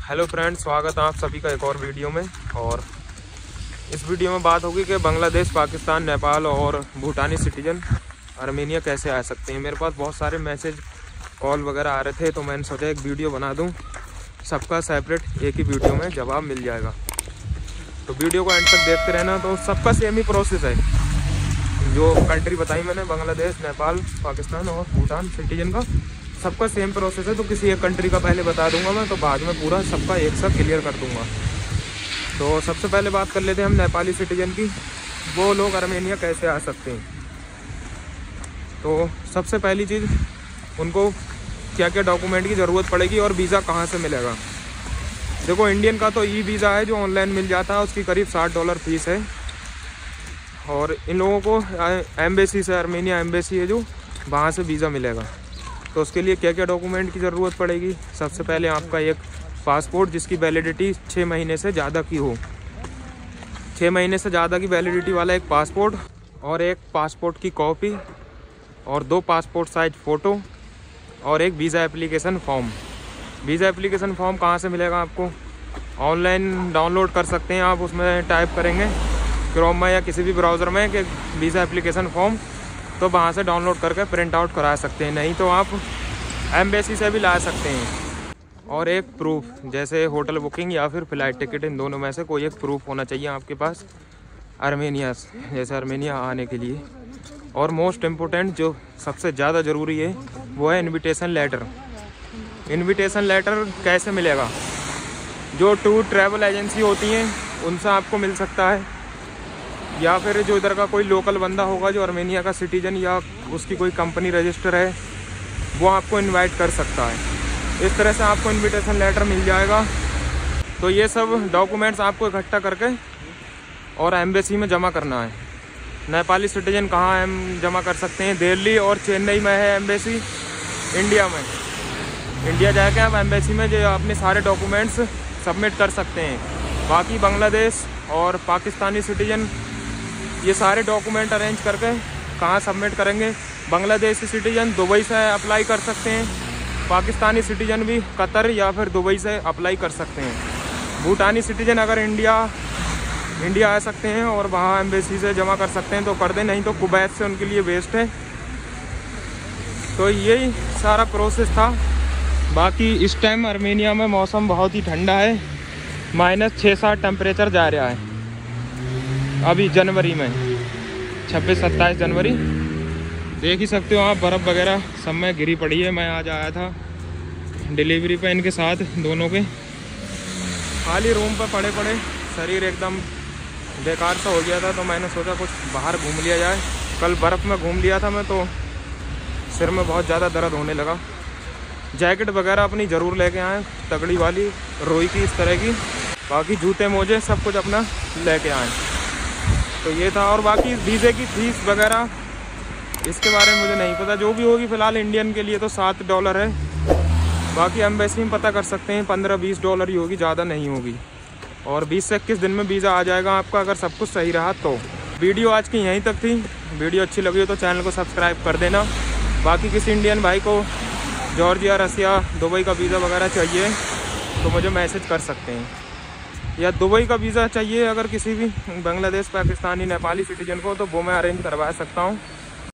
Hello friends, स्वागत है आप सभी का एक और वीडियो में। और इस वीडियो में बात होगी कि बांग्लादेश, पाकिस्तान, नेपाल और भूटानी सिटीजन आर्मेनिया कैसे आ सकते हैं। मेरे पास बहुत सारे मैसेज, कॉल वगैरह आ रहे थे, तो मैंने सोचा एक वीडियो बना दूं, सबका सेपरेट एक ही वीडियो में जवाब मिल जाएगा। तो वीडियो को एंड तक देखते रहना। तो सबका सेम ही प्रोसेस है, जो कंट्री बताई मैंने, बांग्लादेश, नेपाल, पाकिस्तान और भूटान सिटीजन का सबका सेम प्रोसेस है। तो किसी एक कंट्री का पहले बता दूंगा मैं, तो बाद में पूरा सबका एक साथ क्लियर कर दूंगा। तो सबसे पहले बात कर लेते हैं हम नेपाली सिटीजन की, वो लोग आर्मेनिया कैसे आ सकते हैं। तो सबसे पहली चीज़, उनको क्या क्या डॉक्यूमेंट की ज़रूरत पड़ेगी और वीज़ा कहाँ से मिलेगा। देखो, इंडियन का तो ई वीज़ा है जो ऑनलाइन मिल जाता है, उसकी करीब $60 फीस है। और इन लोगों को एम्बेसी से, आर्मेनिया एम्बेसी है जो, वहाँ से वीज़ा मिलेगा। तो उसके लिए क्या क्या डॉक्यूमेंट की ज़रूरत पड़ेगी। सबसे पहले आपका एक पासपोर्ट जिसकी वैलिडिटी 6 महीने से ज़्यादा की हो। 6 महीने से ज़्यादा की वैलिडिटी वाला एक पासपोर्ट, और एक पासपोर्ट की कॉपी, और 2 पासपोर्ट साइज फ़ोटो, और एक visa application form. Visa application form कहाँ से मिलेगा आपको? ऑनलाइन डाउनलोड कर सकते हैं आप। उसमें टाइप करेंगे क्रोम में या किसी भी ब्राउज़र में कि वीज़ा एप्लीकेशन फॉर्म, तो वहाँ से डाउनलोड करके प्रिंट आउट करा सकते हैं। नहीं तो आप एम्बेसी से भी ला सकते हैं। और एक प्रूफ, जैसे होटल बुकिंग या फिर फ़्लाइट टिकट, इन दोनों में से कोई एक प्रूफ होना चाहिए आपके पास आर्मेनिया, जैसे आर्मेनिया आने के लिए। और मोस्ट इम्पोर्टेंट, जो सबसे ज़्यादा ज़रूरी है, वो है इन्विटेशन लेटर। इन्विटेशन लेटर कैसे मिलेगा? जो टूर ट्रैवल एजेंसी होती हैं उनसे आपको मिल सकता है, या फिर जो इधर का कोई लोकल बंदा होगा जो आर्मेनिया का सिटीजन या उसकी कोई कंपनी रजिस्टर है, वो आपको इनवाइट कर सकता है। इस तरह से आपको इनविटेशन लेटर मिल जाएगा। तो ये सब डॉक्यूमेंट्स आपको इकट्ठा करके और एम्बेसी में जमा करना है। नेपाली सिटीजन कहाँ हम जमा कर सकते हैं? दिल्ली और चेन्नई में है एम्बेसी, इंडिया में। इंडिया जाके आप एम्बेसी में जो अपने सारे डॉक्यूमेंट्स सबमिट कर सकते हैं। बाकी बांग्लादेश और पाकिस्तानी सिटीजन ये सारे डॉक्यूमेंट अरेंज करके कहाँ सबमिट करेंगे? बांग्लादेशी सिटीजन दुबई से अप्लाई कर सकते हैं, पाकिस्तानी सिटीजन भी कतर या फिर दुबई से अप्लाई कर सकते हैं। भूटानी सिटीजन अगर इंडिया आ सकते हैं और वहाँ एम्बेसी से जमा कर सकते हैं तो कर दें, नहीं तो कुवैत से उनके लिए वेस्ट है। तो यही सारा प्रोसेस था। बाकी इस टाइम आर्मेनिया में मौसम बहुत ही ठंडा है, -6-7 टेम्परेचर जा रहा है अभी जनवरी में, 26-27 जनवरी। देख ही सकते हो आप, बर्फ़ वगैरह सब में गिरी पड़ी है। मैं आज आया था डिलीवरी पे इनके साथ, दोनों के। खाली रूम पे पड़े पड़े शरीर एकदम बेकार सा हो गया था, तो मैंने सोचा कुछ बाहर घूम लिया जाए। कल बर्फ़ में घूम लिया था मैं, तो सिर में बहुत ज़्यादा दर्द होने लगा। जैकेट वगैरह अपनी ज़रूर लेके आएँ, तगड़ी वाली रोई की, इस तरह की। बाकी जूते मोजे सब कुछ अपना लेके आएँ। तो ये था। और बाकी वीज़े की फ़ीस वगैरह इसके बारे में मुझे नहीं पता, जो भी होगी फ़िलहाल इंडियन के लिए तो $7 है। बाकी एम्बेसी में पता कर सकते हैं, $15-20 ही होगी, ज़्यादा नहीं होगी। और 20 से 21 दिन में वीज़ा आ जाएगा आपका, अगर सब कुछ सही रहा तो। वीडियो आज की यहीं तक थी। वीडियो अच्छी लगी हो तो चैनल को सब्सक्राइब कर देना। बाकी किसी इंडियन भाई को जॉर्जिया, रसिया, दुबई का वीज़ा वगैरह चाहिए तो मुझे मैसेज कर सकते हैं, या दुबई का वीज़ा चाहिए अगर किसी भी बांग्लादेश, पाकिस्तानी, नेपाली सिटीजन को, तो वो मैं अरेंज करवा सकता हूँ।